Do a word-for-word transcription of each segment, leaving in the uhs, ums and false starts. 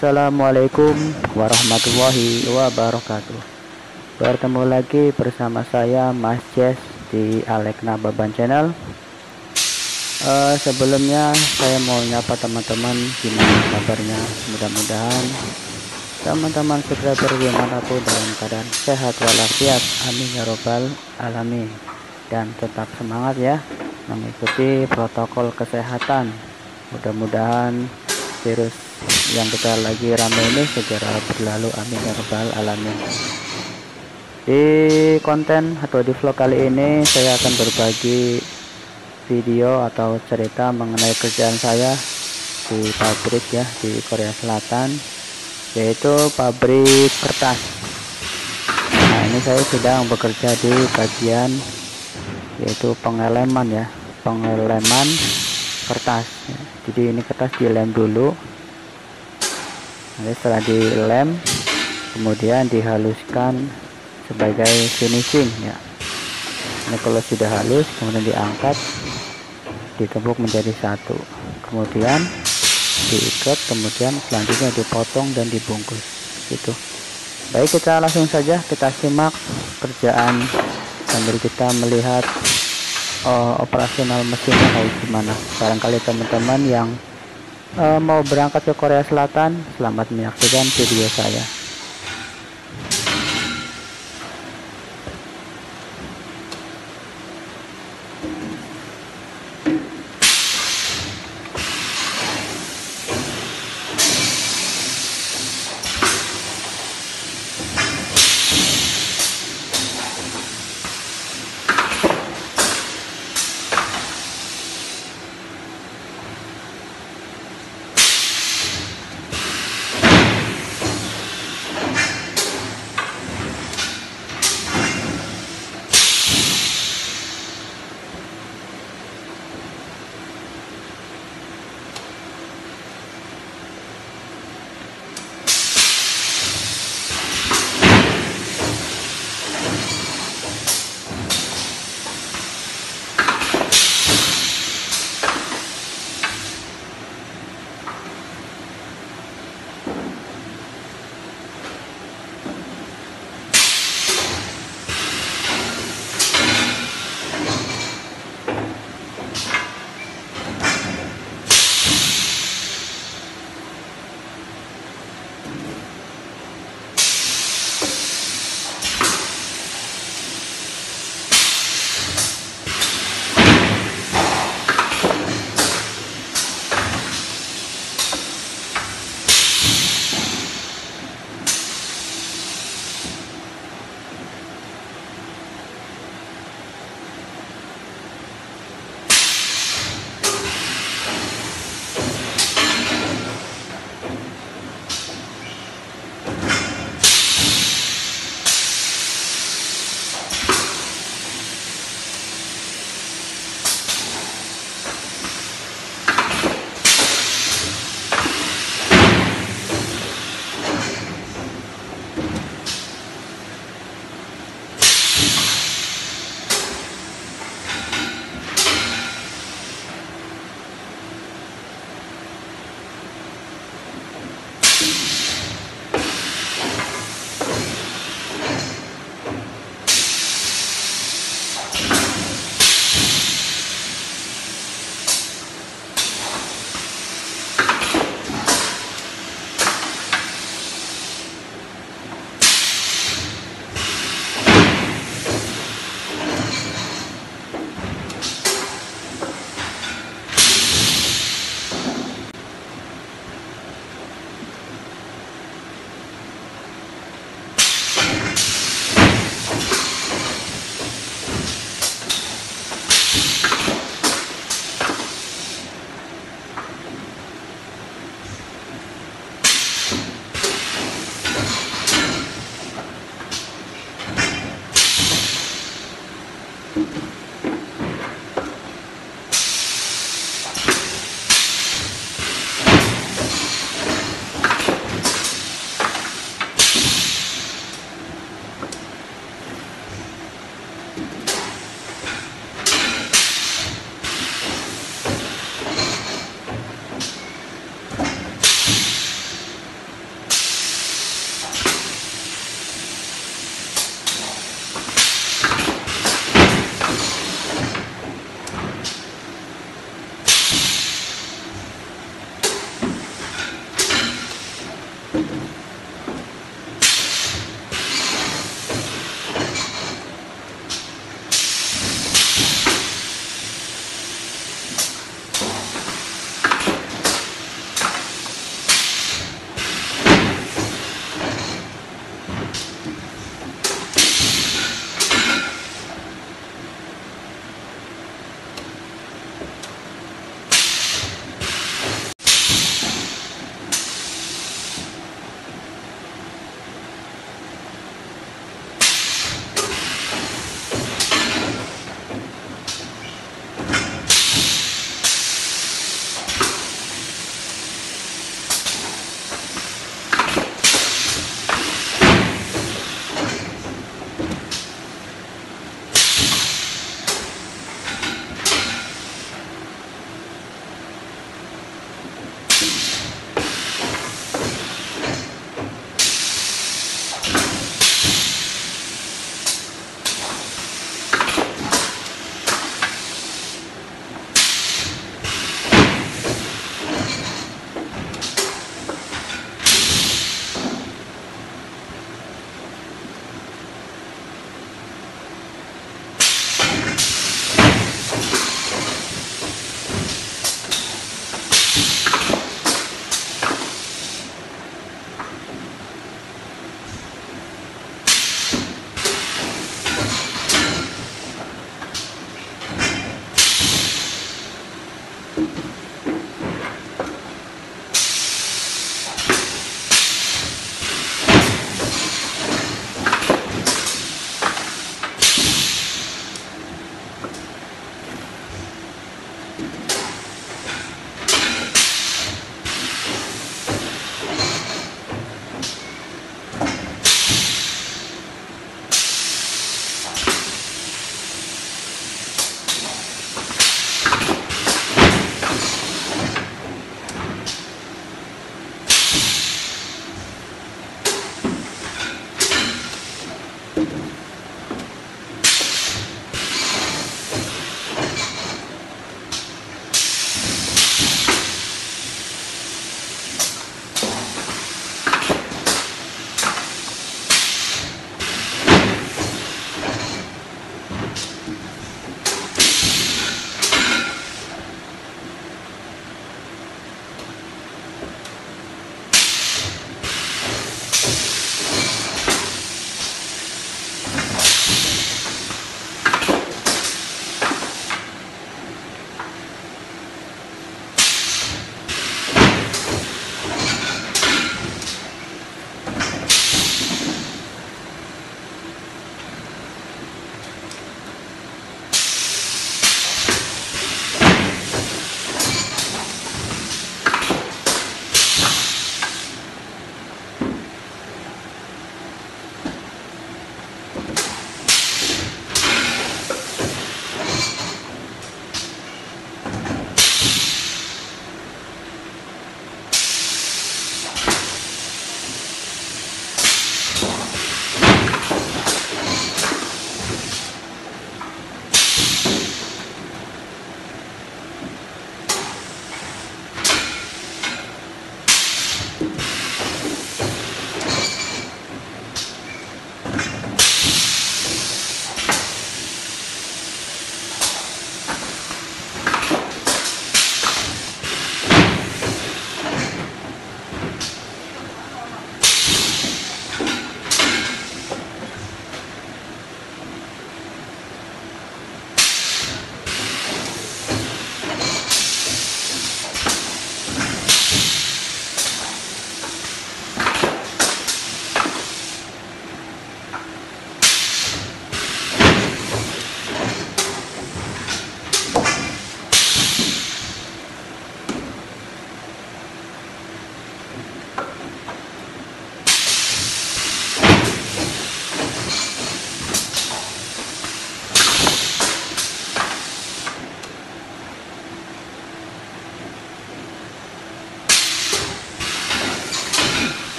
Assalamualaikum warahmatullahi wabarakatuh. Bertemu lagi bersama saya Mas Jess di Alekna Baban Channel. uh, Sebelumnya saya mau nyapa teman-teman, gimana kabarnya? Mudah-mudahan teman-teman subscriber dimanapun dalam keadaan sehat walafiat, amin ya robbal alamin. Dan tetap semangat ya mengikuti protokol kesehatan. Mudah-mudahan virus yang kita lagi rame ini segera berlalu, amin ya rabbal alamin. Di konten atau di vlog kali ini saya akan berbagi video atau cerita mengenai kerjaan saya di pabrik ya di Korea Selatan, yaitu pabrik kertas. Nah, ini saya sedang bekerja di bagian yaitu pengeleman ya, pengeleman kertas. Jadi ini kertas dilem dulu. Nanti setelah dilem kemudian dihaluskan sebagai finishing ya. Ini kalau sudah halus kemudian diangkat, ditumpuk menjadi satu, kemudian diikat, kemudian selanjutnya dipotong dan dibungkus gitu. Baik, kita langsung saja kita simak kerjaan sambil kita melihat uh, operasional mesinnya kayak gimana. Barangkali teman-teman yang uh, mau berangkat ke Korea Selatan, selamat menyaksikan video saya.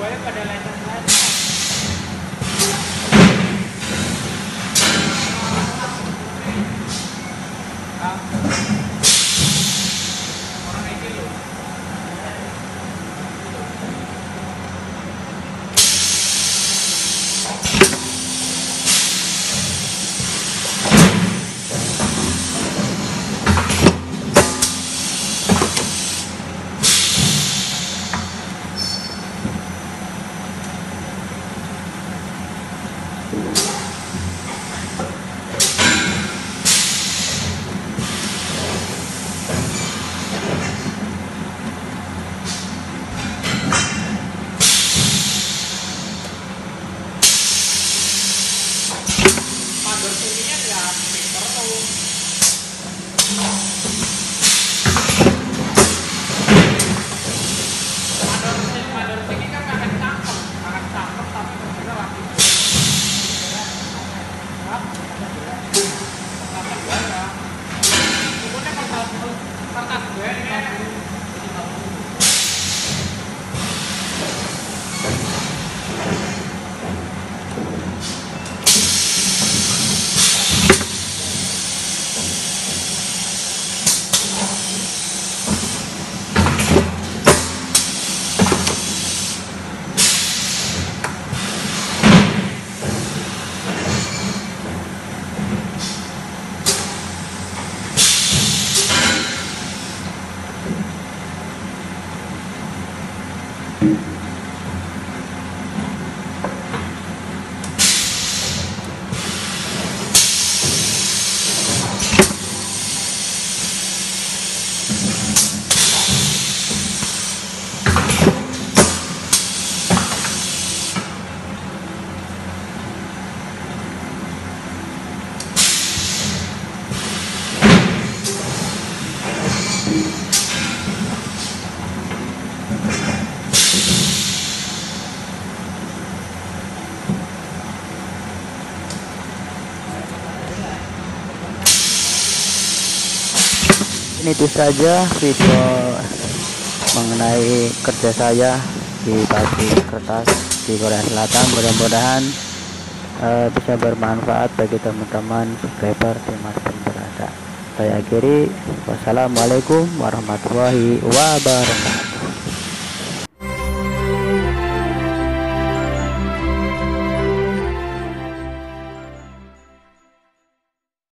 Ini itu saja video mengenai kerja saya di pabrik kertas di Korea Selatan. Mudah-mudahan uh, bisa bermanfaat bagi teman-teman subscriber dimanapun berada. Saya akhiri, wassalamualaikum warahmatullahi wabarakatuh.